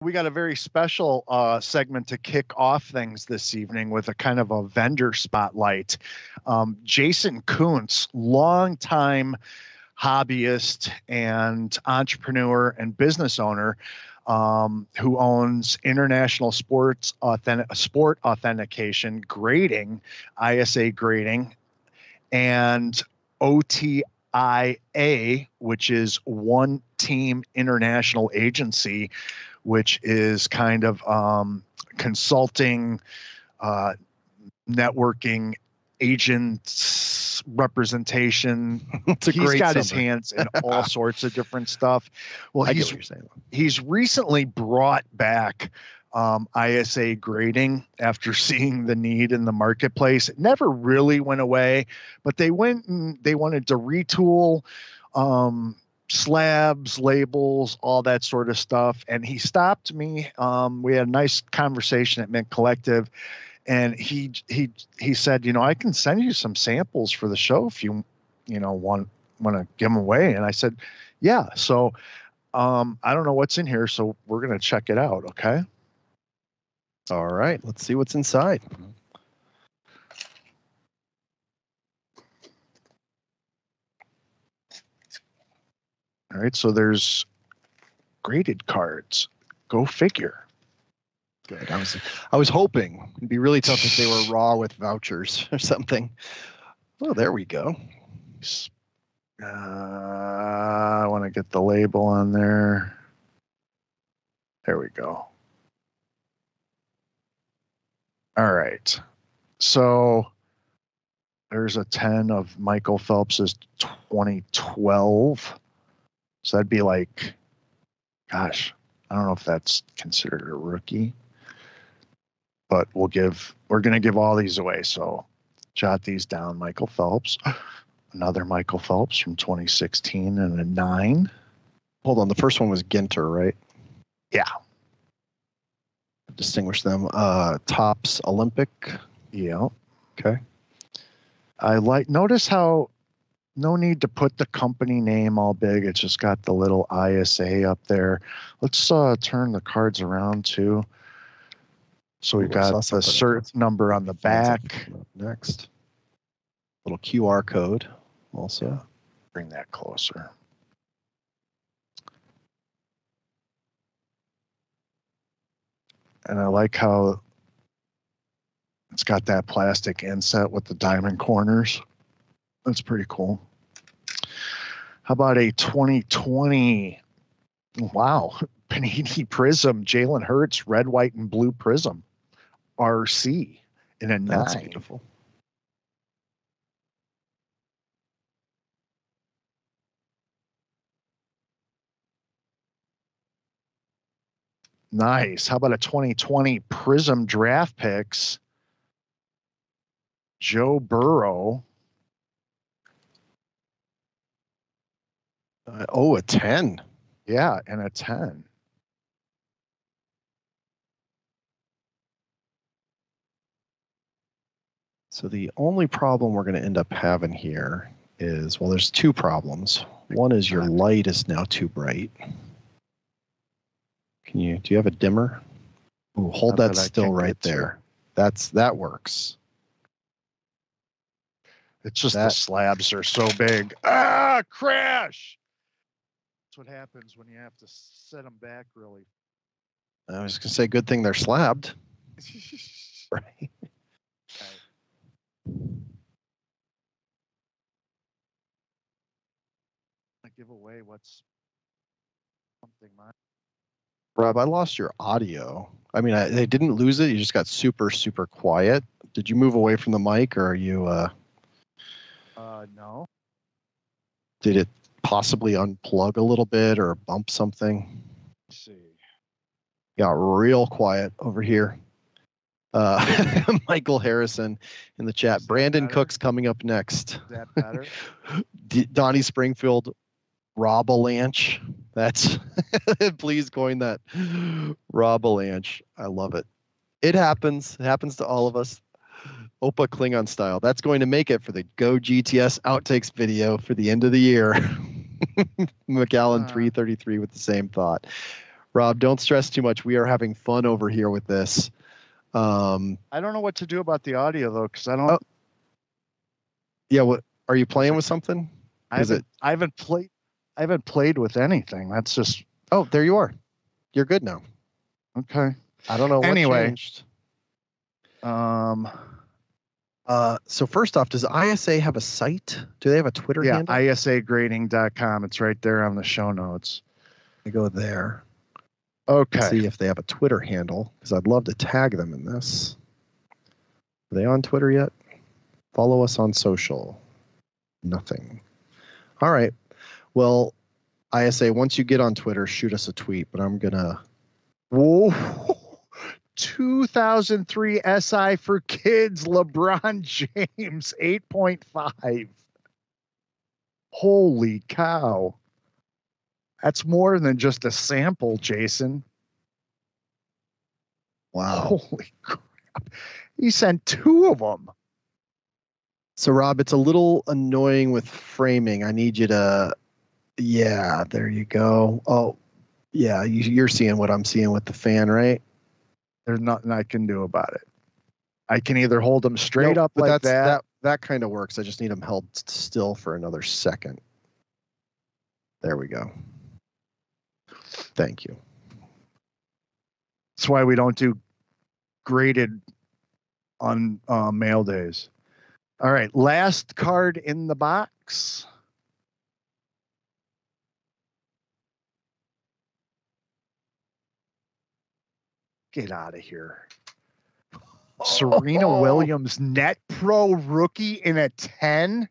We got a very special segment to kick off things this evening with a kind of a vendor spotlight. Jason Koonce, longtime hobbyist and entrepreneur and business owner, who owns International Sport Authentication, grading, ISA grading, and OTIA, which is One Team International Agency, which is kind of consulting, networking, agents representation. He's got his hands in all sorts of different stuff. Well, he's recently brought back ISA grading after seeing the need in the marketplace. It never really went away, but they wanted to retool slabs, labels, all that sort of stuff. And he stopped me. We had a nice conversation at Mint Collective, and he said, I can send you some samples for the show if you want to give them away. And I said, yeah. So I don't know what's in here, so we're going to check it out. Okay. All right. Let's see what's inside. All right, so there's graded cards. Go figure. Good. I was hoping it'd be really tough if they were raw with vouchers or something. Oh, there we go. I want to get the label on there. There we go. All right. So there's a 10 of Michael Phelps's 2012. So that'd be like, gosh, I don't know if that's considered a rookie, but we're going to give all these away. So jot these down. Michael Phelps, another Michael Phelps from 2016 and a 9. Hold on. The first one was Ginter, right? Yeah. Distinguish them. Topps Olympic. Yeah. Okay. Notice how no need to put the company name all big. It's just got the little ISA up there. Let's turn the cards around too. So we've got the cert number on the back. Next. Little QR code also. Yeah. Bring that closer. And I like how it's got that plastic inset with the diamond corners. That's pretty cool. How about a 2020? Wow. Panini Prism, Jalen Hurts, red, white, and blue Prism. RC in a 9. That's beautiful. Nice. How about a 2020 Prism Draft Picks? Joe Burrow. A 10. Yeah, and a 10. So the only problem we're going to end up having here is, well, there's two problems. One is your light is now too bright. Do you have a dimmer? Ooh, hold that still right there. That works. It's just the slabs are so big. Crash! That's what happens when you have to set them back really. I was going to say, good thing they're slabbed. Right. I give away what's something mine. Rob, I lost your audio. I mean, they didn't lose it. You just got super, super quiet. Did you move away from the mic, or are you? No. Did it possibly unplug a little bit or bump something? Let's see. Got real quiet over here. Michael Harrison in the chat. Brandon Cook's coming up next. Is that better? Donnie Springfield, Rob-a-lanche. That's please coin that. Rob-a-lanche. I love it. It happens. It happens to all of us. Opa Klingon style. That's going to make it for the Go GTS outtakes video for the end of the year. McAllen 333 with the same thought. Rob, don't stress too much. We are having fun over here with this. I don't know what to do about the audio though, because I don't. Oh. Yeah, what are you playing with something? I haven't played with anything. That's just. Oh, there you are. You're good now. Okay. I don't know what changed. So first off, does ISA have a site? Do they have a Twitter handle? Yeah, isagrading.com. It's right there on the show notes. I go there. Okay. See if they have a Twitter handle, because I'd love to tag them in this. Are they on Twitter yet? Follow us on social. Nothing. All right. Well, ISA, once you get on Twitter, shoot us a tweet, but I'm going to... Whoa. 2003 SI for kids, LeBron James, 8.5. Holy cow. That's more than just a sample, Jason. Wow. Holy crap. He sent 2 of them. So, Rob, it's a little annoying with framing. I need you to... Yeah, there you go. Oh, yeah, you're seeing what I'm seeing with the fan, right? There's nothing I can do about it. I can either hold them straight up like that. That kind of works. I just need them held still for another second. There we go. Thank you. That's why we don't do graded on mail days. All right, last card in the box. Get out of here. Serena Williams, Net Pro rookie in a 10.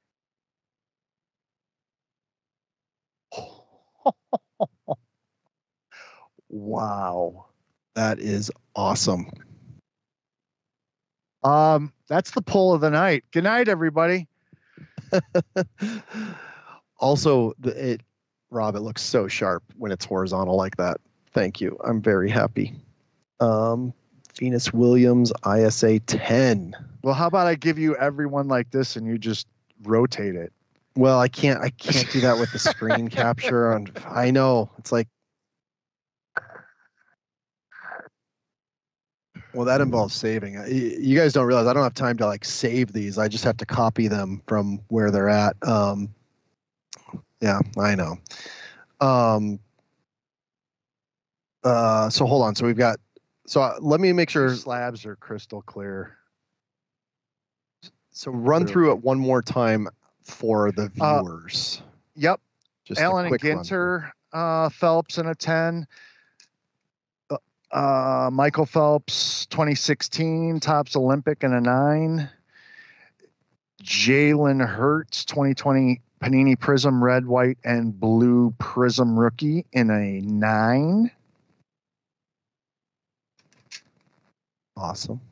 Wow. That is awesome. That's the pull of the night. Good night, everybody. Also, Rob, it looks so sharp when it's horizontal like that. Thank you. I'm very happy. Venus Williams, ISA 10. Well, how about I give you everyone like this and you just rotate it? Well, I can't do that with the screen capture. I know. It's like, well, that involves saving. You guys don't realize I don't have time to like save these. I just have to copy them from where they're at. Yeah, I know. So hold on. So we've got. So let me make sure. These slabs are crystal clear. So run through it one more time for the viewers. Yep. Just Allen and Ginter, Phelps in a 10. Michael Phelps, 2016, tops Olympic in a 9. Jalen Hurts, 2020 Panini Prism Red, White, and Blue Prism rookie in a 9. Awesome.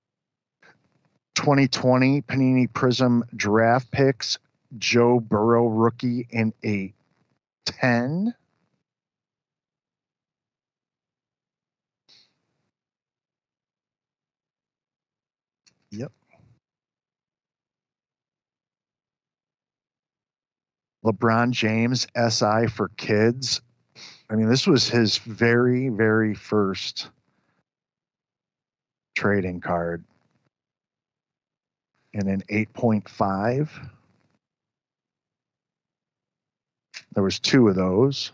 2020 Panini Prism Draft Picks, Joe Burrow rookie in a 10. Yep. LeBron James SI for kids. I mean, this was his very, very first trading card in an 8.5. There was 2 of those.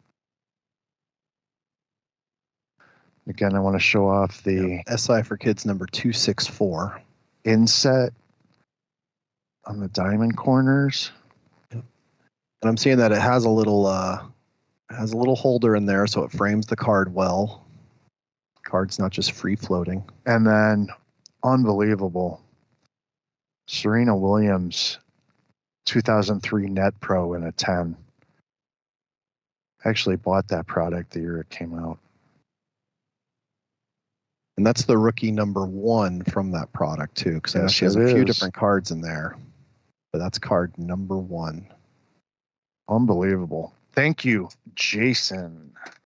Again, I want to show off the SI for kids number 264 inset on the diamond corners. Yep. And I'm seeing that it has a little holder in there, so it frames the card well. Card's not just free floating. And then, unbelievable, Serena Williams, 2003 Net Pro in a 10. I actually bought that product the year it came out. And that's the rookie number 1 from that product too, because Yes, she has a few different cards in there. But that's card number 1. Unbelievable. Thank you, Jason.